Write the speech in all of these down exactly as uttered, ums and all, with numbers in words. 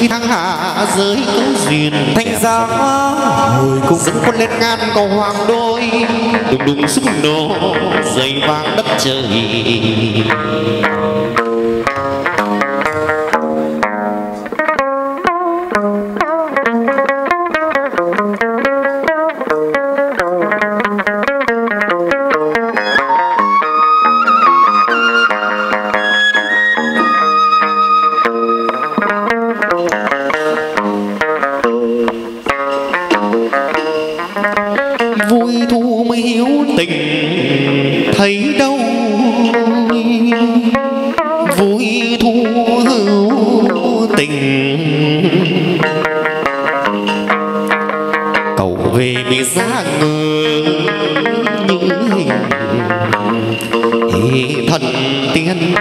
khi thăng hạ giới duyên thanh giá hồi cùng dẫn quân lên ngàn cầu hoàng đôi đùng đùng súng nổ dày vang đất trời. Thấy đâu vui thu hữu tình cầu về bị giá ngơ như hình thần tiên.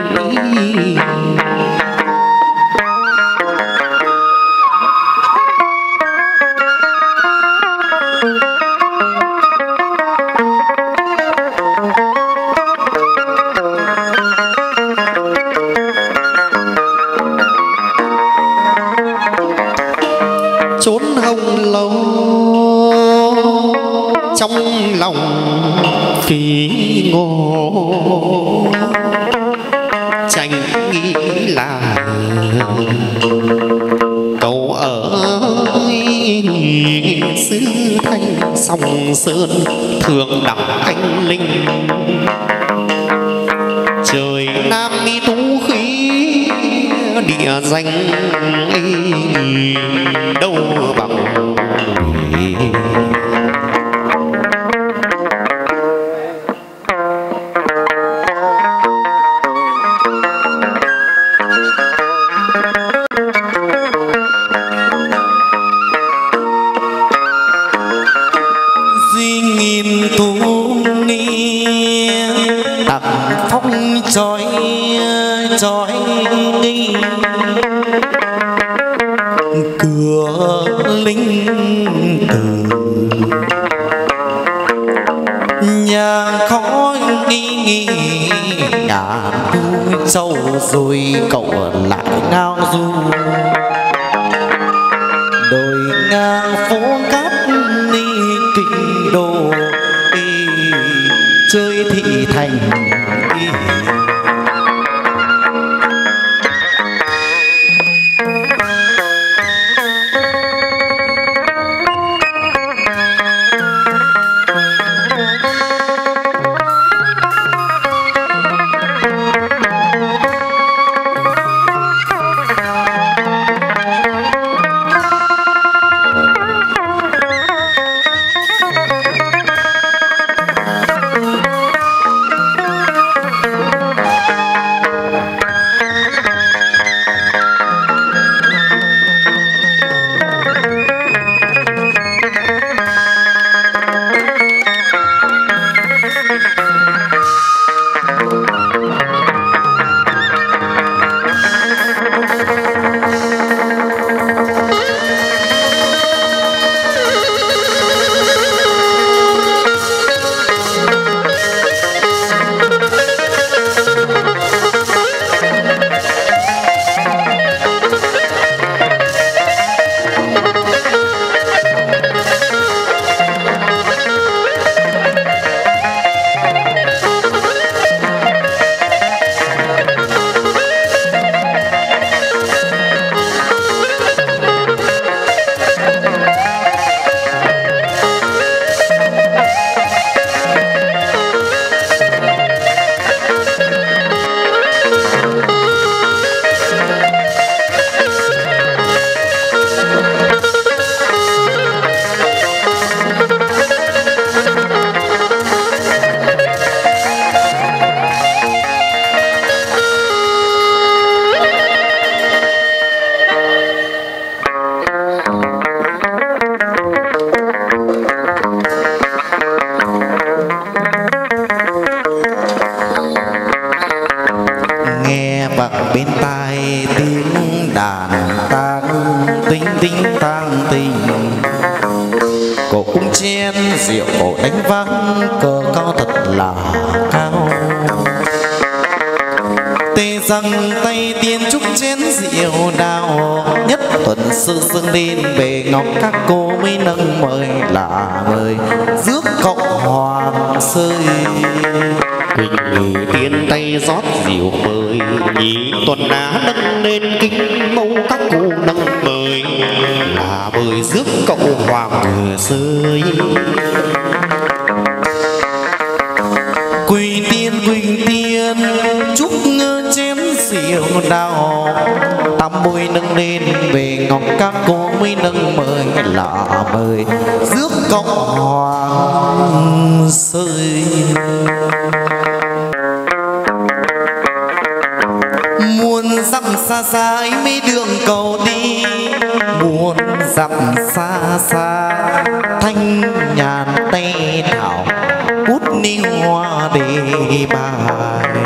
Chốn hồng lâu trong lòng phí ngô chẳng nghĩ là cậu ở xứ thanh sông sơn thường đẳng anh linh trời nam mi tú khí địa danh đâu bằng duy nghìn tú ni tặng phong trói trói nghi cửa linh từ nhà khói nghi nghi ngàn thu sâu rồi cậu lại ngao du đồi ngang phố cát ni kinh đô đi chơi thị thành đi. bên tai tiếng đàn tang tinh tinh tang tình, cổ cung chen rượu cổ đánh vang cờ cao thật là cao. Tê rằng tay tiên chúc chén rượu đào nhất tuần sư dâng lên về ngọc các cô mới nâng mời là mời rước cậu hoàng sơi. Quỳnh tiên tay rót rượu mời nhị tuần á nâng lên kính mâu các cô nâng mời là mời rước cậu hoàng sơi. Quỳ tiên quỳnh tiên chúc ngơ chén rượu đào tam bôi nâng lên về ngọc các cô mới nâng mời là mời rước cậu hoàng sơi. Muôn dặm xa xa ấy mấy đường cầu đi, muôn dặm xa xa thanh nhàn tay thảo bút ni hoa đề bài.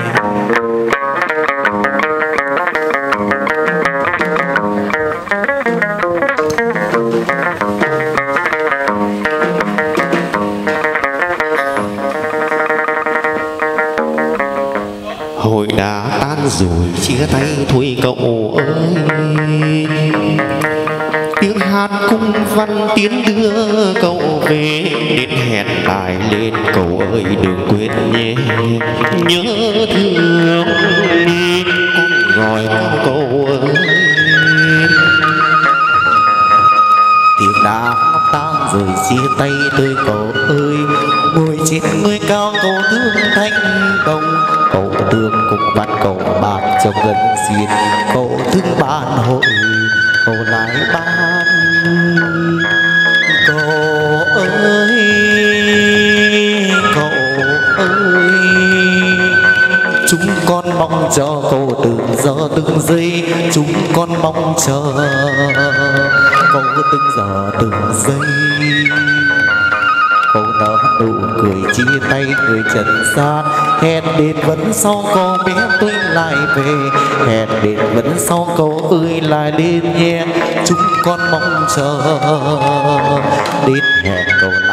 Hội đã tan rồi chia tay thôi cậu ơi, tiếng hát cung văn tiến đưa cậu về, đến hẹn lại lên cậu ơi đừng quên nhé. Nhớ thương con gọi cậu ơi. Tiếng đã tan rồi chia tay tôi cậu ơi, ngồi trên người cao cầu thương thanh đồng. Cậu thương cùng bắt cậu bạc trong gần xiên, cậu thương ban hội cậu lại ban. Cậu ơi cậu ơi, chúng con mong cho cậu từng giờ từng giây, chúng con mong chờ cậu từng giờ từng giây. Cậu nở nụ cười chia tay người trần gian, hẹn đến vẫn sau cậu bé tôi lại về, hẹn đến vẫn sau cậu ơi lại lên nhé. Chúng con mong chờ đến hẹn cậu